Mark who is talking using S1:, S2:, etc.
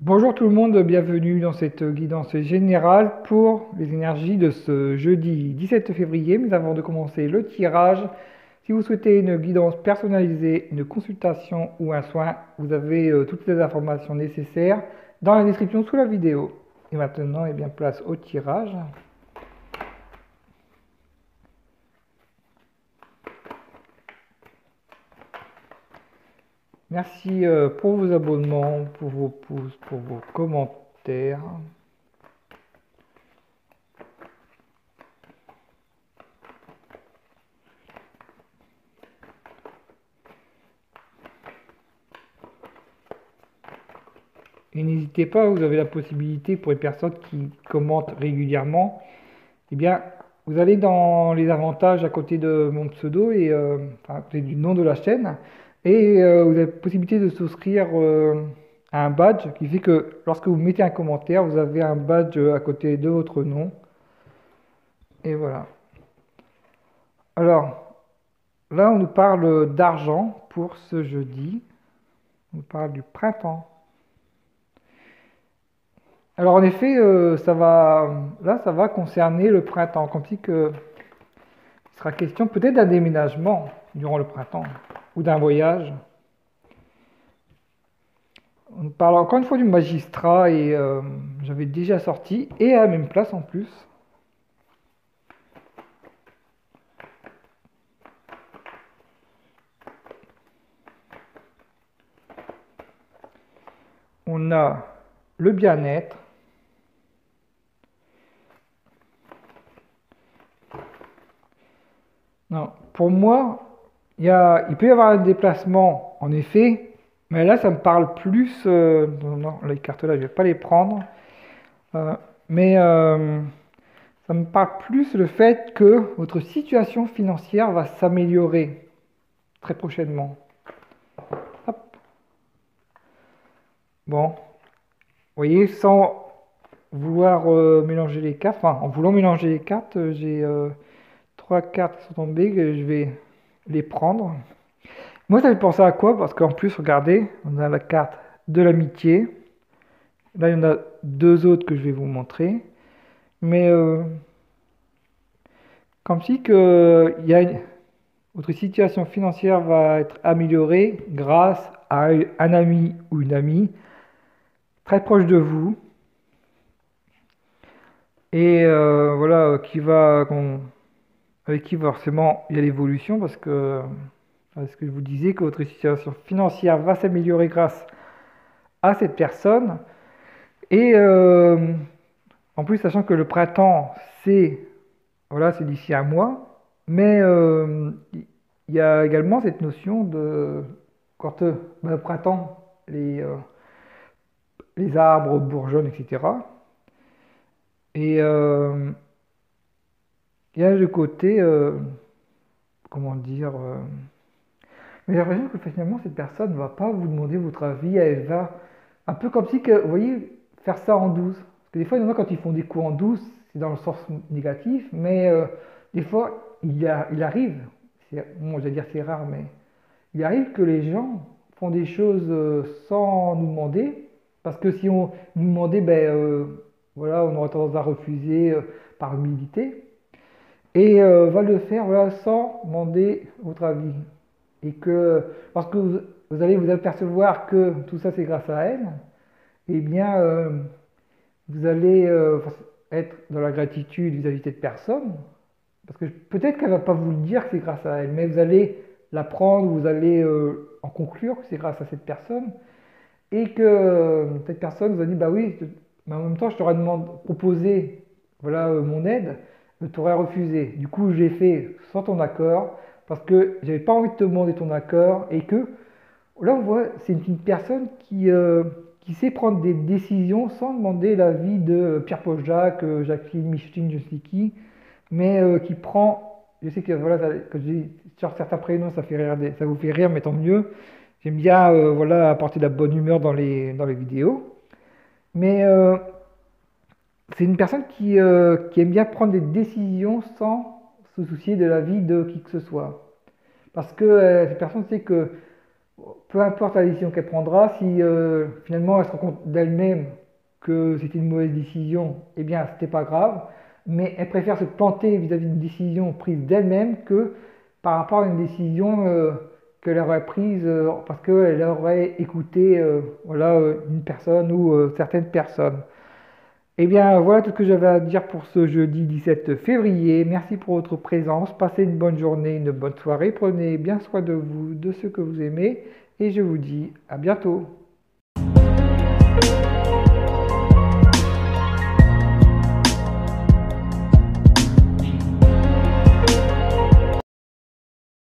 S1: Bonjour tout le monde, bienvenue dans cette guidance générale pour les énergies de ce jeudi 17 février. Mais avant de commencer le tirage, si vous souhaitez une guidance personnalisée, une consultation ou un soin, vous avez toutes les informations nécessaires dans la description sous la vidéo. Et maintenant, bien, place au tirage. Merci pour vos abonnements, pour vos pouces, pour vos commentaires. Et n'hésitez pas, vous avez la possibilité pour les personnes qui commentent régulièrement, eh bien, vous allez dans les avantages à côté de mon pseudo et enfin, à côté du nom de la chaîne, et vous avez la possibilité de souscrire à un badge qui fait que lorsque vous mettez un commentaire, vous avez un badge à côté de votre nom. Et voilà. Alors, là, on nous parle d'argent pour ce jeudi. On nous parle du printemps. Alors en effet, ça va concerner le printemps, comme si que il sera question peut-être d'un déménagement durant le printemps ou d'un voyage. On parle encore une fois du magistrat et j'avais déjà sorti et à la même place en plus. On a le bien-être. Non, pour moi, il peut y avoir un déplacement, en effet, mais là, ça me parle plus. Non, les cartes là, je ne vais pas les prendre. Euh, mais ça me parle plus le fait que votre situation financière va s'améliorer très prochainement. Hop. Bon, vous voyez, sans vouloir mélanger les cartes, enfin, en voulant mélanger les cartes, j'ai trois cartes qui sont tombées que je vais les prendre. Moi, ça fait penser à quoi? Parce qu'en plus, regardez, on a la carte de l'amitié. Là, il y en a deux autres que je vais vous montrer. Mais comme si que votre situation financière va être améliorée grâce à un ami ou une amie très proche de vous et voilà avec qui forcément il y a l'évolution parce que je vous disais que votre situation financière va s'améliorer grâce à cette personne et en plus sachant que le printemps c'est voilà, c'est d'ici un mois, mais il y a également cette notion de quand le printemps les arbres bourgeonnent, etc. Et il y a le côté, comment dire, mais j'ai l'impression que finalement cette personne ne va pas vous demander votre avis, elle va un peu comme si, que, vous voyez, faire ça en douce. Parce que des fois, il y en a quand ils font des coups en douce, c'est dans le sens négatif, mais des fois, il arrive, bon, j'allais dire c'est rare, mais il arrive que les gens font des choses sans nous demander, parce que si on nous demandait, ben voilà, on aurait tendance à refuser par humilité, et va le faire voilà, sans demander votre avis. Et que, parce que vous allez vous apercevoir que tout ça c'est grâce à elle, eh bien, vous allez être dans la gratitude vis-à-vis de cette personne, parce que peut-être qu'elle ne va pas vous le dire que c'est grâce à elle, mais vous allez l'apprendre, vous allez en conclure que c'est grâce à cette personne, et que cette personne vous a dit, bah oui, mais en même temps, je t'aurais proposé voilà, mon aide, tu aurais refusé. Du coup, j'ai fait sans ton accord, parce que j'avais pas envie de te demander ton accord, et que là, on voit, c'est une personne qui sait prendre des décisions sans demander l'avis de Pierre-Paul Jacques, Jacqueline, Micheline, je sais qui, mais qui prend, je sais que voilà, quand je dis sur certains prénoms, ça fait rire, ça vous fait rire, mais tant mieux. J'aime bien voilà, apporter de la bonne humeur dans les vidéos. Mais c'est une personne qui aime bien prendre des décisions sans se soucier de l'avis de qui que ce soit. Parce que cette personne sait que peu importe la décision qu'elle prendra, si finalement elle se rend compte d'elle-même que c'était une mauvaise décision, eh bien c'était pas grave, mais elle préfère se planter vis-à-vis d'une décision prise d'elle-même que par rapport à une décision qu'elle aurait prise parce qu'elle aurait écouté voilà, une personne ou certaines personnes. Eh bien, voilà tout ce que j'avais à dire pour ce jeudi 17 février. Merci pour votre présence. Passez une bonne journée, une bonne soirée. Prenez bien soin de vous, de ceux que vous aimez. Et je vous dis à bientôt.